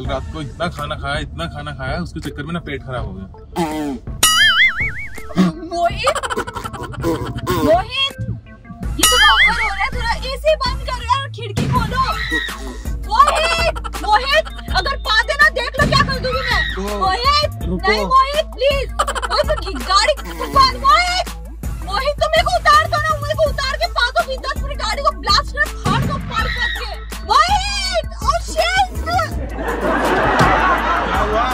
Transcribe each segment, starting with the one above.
कल रात को इतना खाना खाया उसके चक्कर में ना पेट खराब हो गया। मोहित ये तो ओवर हो रहा है, थोड़ा एसी बंद करो यार, खिड़की खोलो। मोहित अगर पादे ना देख लो क्या कर दूंगी मैं। मोहित नहीं मोहित प्लीज, गाड़ी मोहित तुम मेरे को उतार दो ना, मेरे को उतार के पा दो, 10 मिनट गाड़ी को ब्लास्ट कर फाड़ दो पार करके। मोहित ओह शिट क्या हुआ?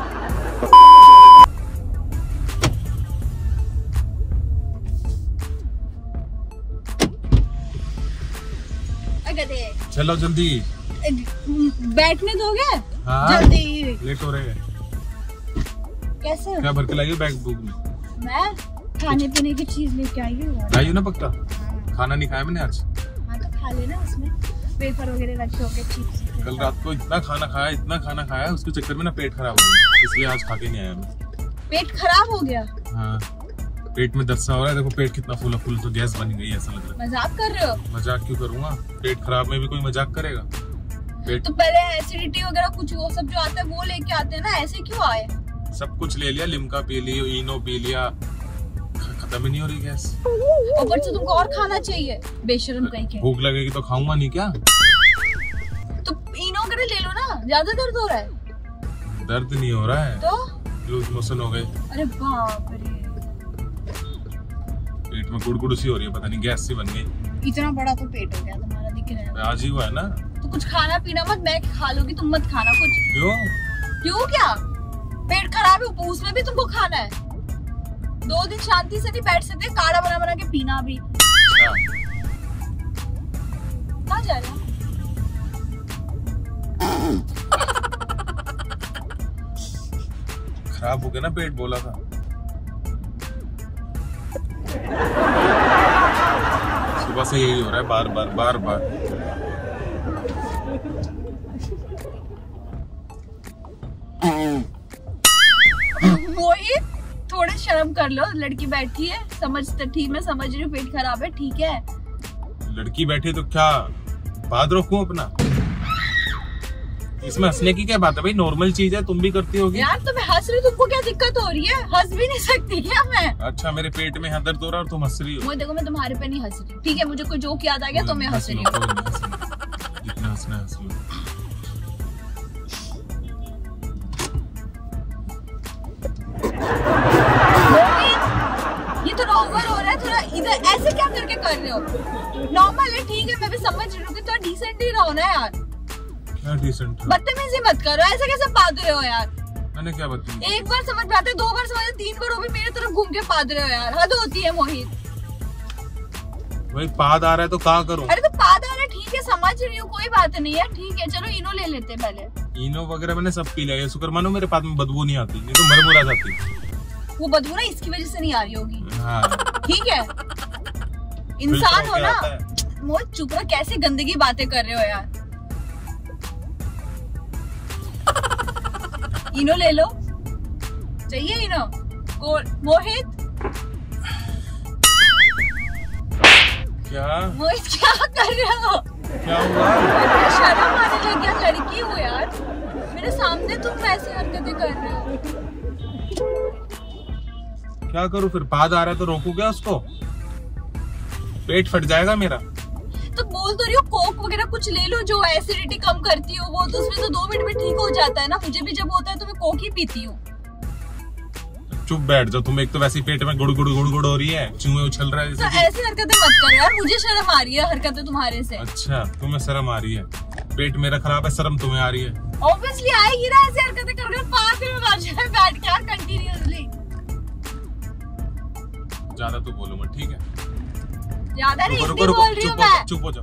चलो जल्दी बैठने दोगे? हाँ, जल्दी लेट हो रहे हैं। कैसे क्या भर के लाई हो बैग बुक में? मैं खाने पीने की चीज लेके आई हूँ। लाई हो ना पक्का? खाना नहीं खाया मैंने आज। हाँ तो खा लेना, उसमें वेफर वगैरह रखे होंगे, चिप्स। कल रात को इतना खाना खाया उसके चक्कर में ना पेट खराब हो गया, इसलिए आज खा के नहीं आया मैं। पेट खराब हो गया? हाँ, पेट में दर्द सा हो रहा है। देखो पेट कितना फूला फूल, तो गैस बन गई ऐसा लग रहा है। मजाक कर रहे हो? मजाक क्यों करूंगा? पेट खराब में भी कोई मजाक करेगा? पेट तो पहले एसिडिटी वगैरह कुछ वो सब जो आता है वो लेके आते हैं ना, ऐसे क्यों आए? सब कुछ ले लिया, लिम्का पी ली, इनो पी लिया, खत्म ही नहीं हो रही गैस। ऊपर से तुमको और खाना चाहिए, बेशरम कहीं के। भूख लगेगी तो खाऊंगा नहीं क्या? तो इनो वगैरह ले लो ना, ज्यादा दर्द हो रहा है? दर्द नहीं हो रहा है तो लूज मोशन हो गए। अरे बाप रे, पेट में गुड़गुड़ सी हो रही है, पता नहीं गैस सी बन गई। इतना बड़ा तो पेट हो गया तुम्हारा, दिख रहा है। आज ही हुआ है ना? तो कुछ खाना पीना मत, मैं खा लूंगी, तुम मत खाना कुछ। क्यों क्या? पेट खराब है, उसमें भी तुमको खाना है। 2 दिन शांति से नहीं बैठ सकते, काढ़ा बना के पीना भी। कहाँ जा रहे हो? खराब हो गया ना पेट, बोला था। सुबह से यही हो रहा है, बार बार। मोहित थोड़े शर्म कर लो, लड़की बैठी है, समझते ठीक, मैं समझ रही हूँ पेट खराब है, ठीक है। लड़की बैठी तो क्या बात रोकूं अपना? इसमें हंसने की क्या बात है भाई? नॉर्मल चीज है, तुम भी करती होगी। यार तो मैं हंस रही हूँ, तुमको क्या दिक्कत हो रही है? हंस भी नहीं सकती क्या मैं? अच्छा, मेरे पेट में दर्द हो रहा है और तुम हंस रही हो। मुझे देखो, मैं तुम्हारे पे नहीं हंस रही, ठीक है? मुझे कोई जोक याद आ गया तो मैं हंस रही हूँ। जितना हंसना है हंस लो। ये तो ओवर हो रहा है, थोड़ा इधर ऐसे क्या करके कर रहे हो? नॉर्मल है, ठीक है, मैं भी समझ रही हूँ कि थोड़ा डिसेंट ही रहो ना यार। क्या डिसेंट? बदतमीजी मत करो, ऐसे कैसे पाद रहे हो यार? मैंने क्या बताया? एक बार समझ में आते, 2 बार समझ, 3 बार वो भी मेरी तरफ घूम के पाद रहे हो यार, हद होती है मोहित। भाई पाद आ रहा है तो क्या करूं? अरे तो पाद आ रहा है, ठीक है, समझ रही हूँ, कोई बात नहीं है, ठीक है, चलो इनो ले लेते हैं पहले। इनो वगैरह मैंने सब पी लिया, शुक्र मानो मेरे पाद में बदबू नहीं आती, नहीं तो मर आ जाती। वो बदबू ना इसकी वजह से नहीं आ रही होगी। हाँ। ठीक है, इंसान हो ना। मोहित चुप रहो, कैसे गंदगी बातें कर रहे हो यार। इनो ले लो, चाहिए इनो? मोहित क्या? मोहित क्या कर रहे हो? क्या हुआ? शर्म आने लग गया, लड़की हो यार, मेरे सामने तुम ऐसी हरकतें कर रहे हो। क्या करूं फिर? पाद आ रहा है तो रोकू क्या उसको? पेट फट जाएगा मेरा। तो बोल तो रही हो कोक वगैरह कुछ ले लो जो एसिडिटी कम करती हो, वो तो उसमें तो 2 मिनट में ठीक हो जाता है ना। मुझे भी जब होता है तो मैं कोक ही पीती हूँ। चुप बैठ जाओ तुम, एक तो वैसे पेट में गुड़ हो रही है, चूहे उछल रहा है। तो ऐसी हरकतें मत करो यार, मुझे शर्म आ रही है हरकतें तुम्हारे से। अच्छा, तुम्हें शर्म आ रही है? पेट मेरा खराब है, शर्म तुम्हें आ रही है? ऑब्वियसली आएगी ना, ऐसी हरकतें कर पास में बैठ के यार कंटिन्यूअसली। ज्यादा तो बोलो मत, ठीक है? ज्यादा नहीं बोल रही हूँ मैं। चुप हो जाओ।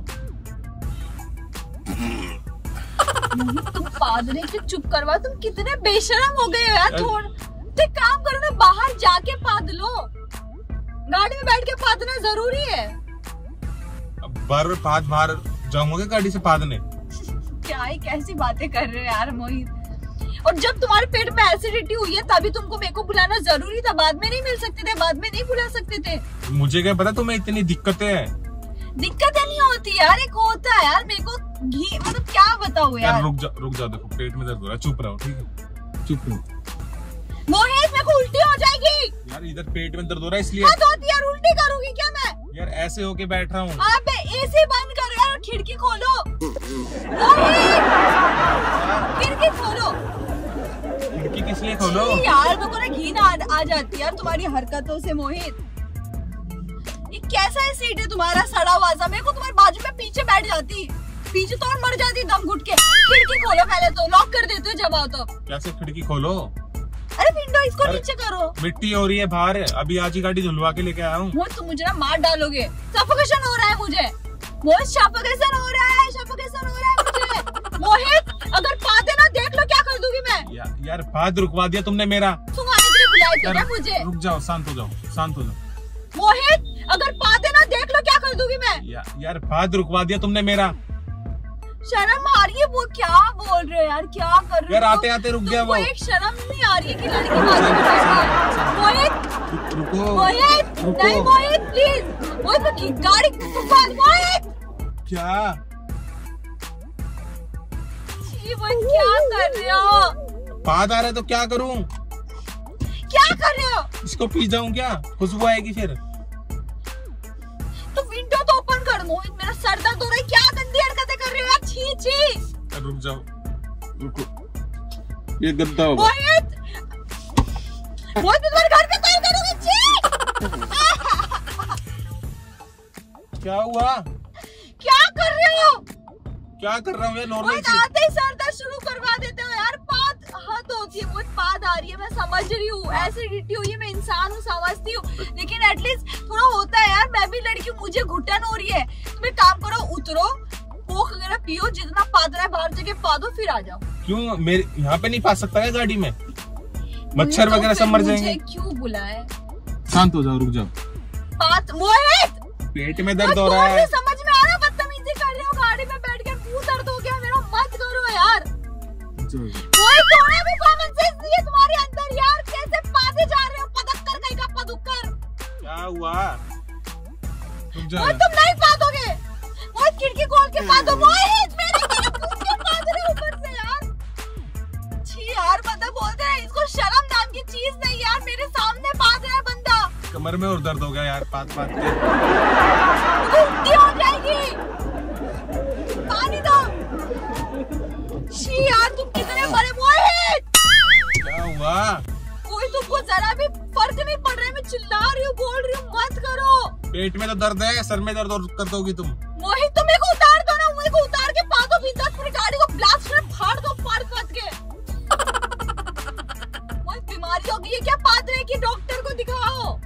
तुम पादरे से चुप करवा, तुम कितने बेशरम हो गए हो यार। थोड़ा तो काम करो ना, बाहर जाके पाद लो, गाड़ी में बैठ के पादना जरूरी है। अब बाहर जाऊंगा गाड़ी से पादने? क्या ही कैसी बातें कर रहे हो यार मोहित। और जब तुम्हारे पेट में एसिडिटी हुई है तभी तुमको मेरे को बुलाना जरूरी था, बाद में नहीं मिल सकते थे, बाद में नहीं बुला सकते थे। मुझे क्या पता तुम्हें इतनी दिक्कतें हैं। दिक्कतें नहीं होती यार, एक होता है यार मेरे को घी, मतलब क्या बताऊं यार। रुक जाओ, देखो पेट में दर्द हो रहा है, चुप रहो, ठीक है, चुप रहो। मोहित मेरे को उल्टी हो जाएगी यार, इधर पेट में दर्द हो रहा है इसलिए। हद होती है यार, उल्टी करूंगी क्या मैं? यार ऐसे होके बैठ रहा हूँ। आप एसी बंद करो यार, खिड़की खोलो। मोहित खिड़की खोलो। खिड़की किस लिए खोलो? यार मेरे को ना घिन आ जाती है यार तुम्हारी हरकतों से मोहित। ये कैसा है सीट है तुम्हारा सड़ा हुआ सा, मेरे को तुम्हारे बाजू में पीछे बैठ जाती, पीछे तो और मर जाती दम घुट के। खिड़की खोलो पहले, तो लॉक कर देते हो जब आओ तो। कैसे खिड़की खोलो? अरे विंडो इसको नीचे करो। मिट्टी हो रही है बाहर, अभी आज ही गाड़ी धुलवा के लेके आया हूँ। वो तुम मुझे ना मार डालोगे, सफोकेशन हो रहा है मुझे। मोहित सफोकेशन हो रहा है, सफोकेशन हो रहा है मुझे। मोहित अगर पाते ना देख लो क्या कर दूंगी मैं। यार बात रुकवा दिया तुमने मेरा। तुम आने के लिए बुलाए थे क्या मुझे? रुक जाओ, शांत हो जाओ, शांत हो जाओ। मोहित अगर पाते ना देख लो क्या कर दूंगी मैं। यार बात रुकवा दिया तुमने मेरा। शर्म आ रही है? वो क्या बोल रहे हो यार, क्या कर रहे हो? यार आते आते रुक गया वो। एक शर्म नहीं आ रही है कि लड़की बाजू में बैठी है। मोहित रुको, मोहित नहीं मोहित प्लीज, मोहित गाड़ी मोहित क्या? मोहित क्या कर रहे हो? बात आ रहा है तो क्या करूं? क्या कर रहे हो? इसको पी जाऊं क्या? खुशबू आएगी फिर। तो विंडो तो ओपन कर मोहित, मेरा सर दर्द हो रहा है। क्या गंदी हरकतें कर रहे हो यार, छी छी। रुक जाओ, रुको, ये गंदा होगा। मोहित मोहित तुम्हारे घर पे कॉल करूंगी, छी। क्या हुआ? क्या कर रहे हो? क्या कर रहा हूँ यार? नॉर्मल आते ही सर दर्द शुरू करवा देते हो यार। बात हद होती है, बहुत बात आ रही है, मैं समझ रही हूँ, एसिडिटी हुई है, मैं इंसान हूँ समझती हूँ, लेकिन एटलीस्ट थोड़ा होता है यार। मैं भी लड़की हूँ, मुझे घुटन हो रही है। तुम एक काम करो, उतरो, कोक वगैरह पियो, जितना पादरा है बाहर जगह पा दो, फिर आ जाओ। क्यों मेरे यहाँ पे नहीं पा सकता है गाड़ी में? मच्छर वगैरह सब मर जाएंगे। क्यों बुलाए? शांत हो जाओ, रुक जाओ। मोहित पेट में दर्द हो रहा है। समझ में आ रहा है, बदतमीजी कर रहे हो गाड़ी में बैठ के, मुंह दर्द हो गया मेरा, मत करो यार। मोहित थोड़ा भी कॉमन सेंस नहीं है तुम्हारे अंदर यार, कैसे पादे जा रहे हो? पदक्कर कहीं का पदुक्कर। क्या हुआ? मोहित तुम नहीं पादोगे। मोहित खिड़की खोल के पादो। मोहित मेरे पाद रहे ऊपर से यार। छी यार, मतलब बोलते हैं इसको शर्म नाम की चीज नहीं यार, मेरे सामने पाद रहा है बंदा। कमर में और दर्द हो गया यार, पाद के। उल्टी हो जाएगी, पानी दो। छी यार, तुम कितने बड़े। मोहित क्या हुआ? कोई तुमको जरा भी फर्क नहीं पड़ रहा है, मैं चिल्ला रही हूँ, बोल रही हूँ, मत करो। पेट में तो दर्द है, सर में दर्द और कर दोगी तुम। मोहित तुम मेरे को उतार दो ना, मेरे को उतार के पा दो, बिंदास पूरी गाड़ी को ब्लास्ट में फाड़ दो, फाड़ के। मोहित बीमारी हो गई है क्या? पादरे की डॉक्टर को दिखाओ।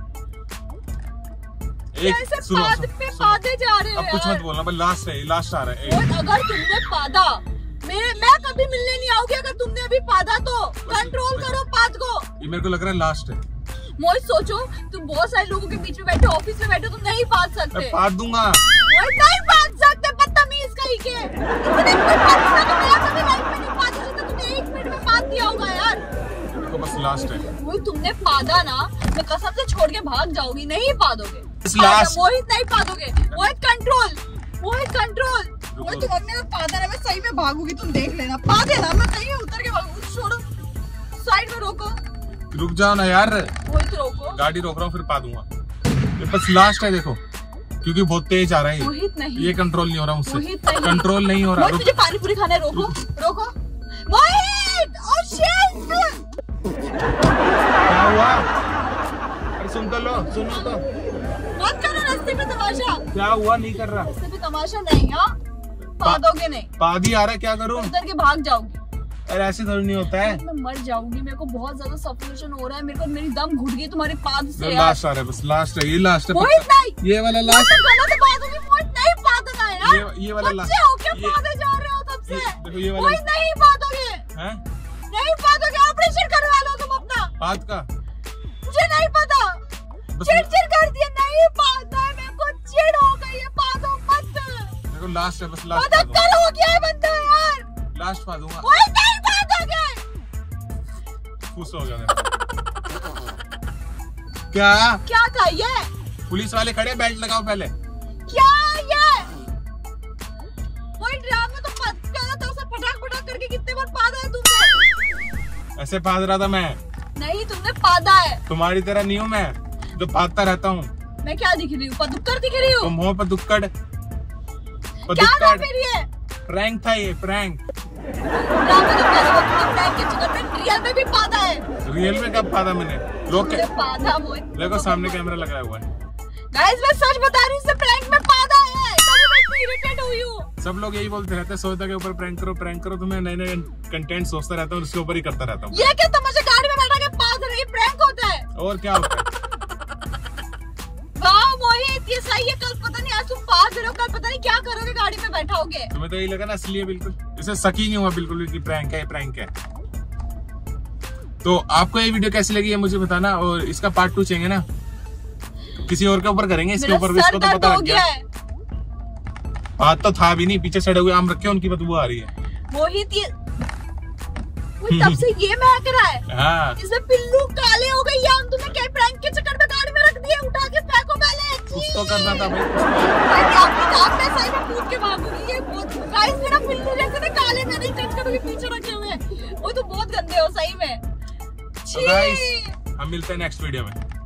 कैसे पाद पे पादे जा रहे हो? अब कुछ मत बोलना, लास्ट आ रहा है। अगर तुमने पादा, मैं कभी मिलने नहीं आऊंगी अगर तुमने अभी पादा, तो कंट्रोल करो पाद को। ये मेरे को लग रहा है लास्ट है। मोहित सोचो, तुम बहुत सारे लोगों के बीच में बैठे, ऑफिस में बैठे, तुम नहीं पाद सकते। मैं पाद दूंगा। मोहित नहीं पाद सकते, बदतमीज कहीं के। इतने कोई पाद ना, तो मैं कभी लाइफ में नहीं पाद सकता, तुमने 1 मिनट में पाद दिया होगा यार। तो बस लास्ट है। मोहित तुमने पादा ना, मैं कसम से छोड़ के भाग जाऊंगी, नहीं पादोगे। मोहित नहीं पादोगे। मोहित कंट्रोल, मोहित कंट्रोल। मोहित तुम अपने पादा है, मैं सही में भागूंगी, तुम देख लेना। पा देना, मैं सही में उतर के भागूंगी। छोड़ो, साइड में रोको। रुक जाओ ना यार। मोहित रोको, गाड़ी रोक रहा हूँ, फिर पा दूंगा। ये बस लास्ट है देखो, क्योंकि बहुत तेज आ रहा है। मोहित नहीं, ये कंट्रोल नहीं हो रहा मुझसे। मोहित नहीं, कंट्रोल नहीं हो रहा। मोहित मुझे पानी पूरी खाना है, रोको रोको। मोहित ओह शिट, क्या हुआ? अरे सुन तो लो, सुनो तो। मत करो रास्ते पे तमाशा। क्या हुआ? नहीं कर रहा रास्ते पे तमाशा नहीं। हाँ पादोगे नहीं, पादी आ रहा है, क्या करूं? उतर के भाग जाओगी। अरे ऐसे थोड़ी नहीं होता है। मैं मर जाऊंगी, मेरे को बहुत ज्यादा सफोकेशन हो रहा है, मेरे को, मेरी दम घुट गई तुम्हारे पाद से। लास्ट आ रहा है, बस लास्ट है, ये लास्ट है। मोहित नहीं, ये वाला लास्ट। गलत बात होगी। मोहित नहीं पादना यार, ये वाला लास्ट। बच्चे हो क्या पादे जा रहे हो तब से? देखो ये वाला। मोहित नहीं पादोगे, हैं? नहीं पादोगे, ऑपरेशन करवा लो तुम अपना। हाथ का मुझे नहीं पता, चिड़ कर दिया। नहीं पादना है, मेरे को चिड़ हो गई है, पादो मत। देखो लास्ट है, बस लास्ट। पदक्कर हो गया है बंदा यार, लास्ट पा दूंगा। मोहित नहीं पादोगे। खुश हो गया। क्या क्या था ये? पुलिस वाले खड़े, बेल्ट लगाओ पहले। क्या ये? ऐसे पाद रहा था मैं। नहीं, तुमने पादा है। तुम्हारी तरह नहीं हूँ मैं जो पादता रहता हूँ। मैं क्या दिख रही हूँ? पदुक्कड़ दिख रही हूँ? तुम हो पदुक्कड़। क्या नाम फिर ये? प्रैंक था ये, प्रैंक। प्रैंक के चक्कर में रियल में भी पादा है। रियल में कब पादा मैंने? लोग पादा मोहित, देखो सामने कैमरा लगाया हुआ है। गाइस मैं सच बता रही हूँ, इससे प्रैंक में पादा है। तभी मैं इतनी इरिटेट हुई हूँ। सब लोग यही बोलते रहते हैं सोचता के ऊपर प्रैंक करो प्रैंक करो। तुम्हें नए नए कंटेंट सोचता रहता हूँ, उसके ऊपर ही करता रहता हूँ। ये क्या तुम मुझे गाड़ी में बैठा के पाद रही? प्रैंक होता है और क्या होता है? वाह मोहित, ये सही है। कल पता नहीं, आज तुम पाद रहे हो, कल पता नहीं क्या करोगे गाड़ी में बैठा होगे। तुम्हें तो यही लगा ना असली है बिल्कुल। इसे शक ही नहीं हुआ बिल्कुल भी कि प्रैंक है, प्रैंक है। तो आपको ये वीडियो कैसी लगी है मुझे बताना, और इसका पार्ट 2 चाहिए ना, किसी और के ऊपर करेंगे इसके ऊपर भी। इसको तो पता लग गया। बात तो था भी नहीं, पीछे सड़े हुए आम रखे उनकी बदबू आ रही है। मोहित ये तब से ये महक रहा है। हाँ। इसमें पिल्लू काले हो गए आम। तुमने क्या प्रैंक के चक्कर में गाड़ी में रख दिए? उठा के फेंको पहले। कुछ तो करना था भाई। मैं सही में कूद के भागूंगी। ये गाइस मेरा पिल्लू जैसे ना काले, मैंने टच करके पीछे रखे हुए हैं। वो तो बहुत गंदे हो सही में। तो गाइस हम मिलते हैं नेक्स्ट वीडियो में।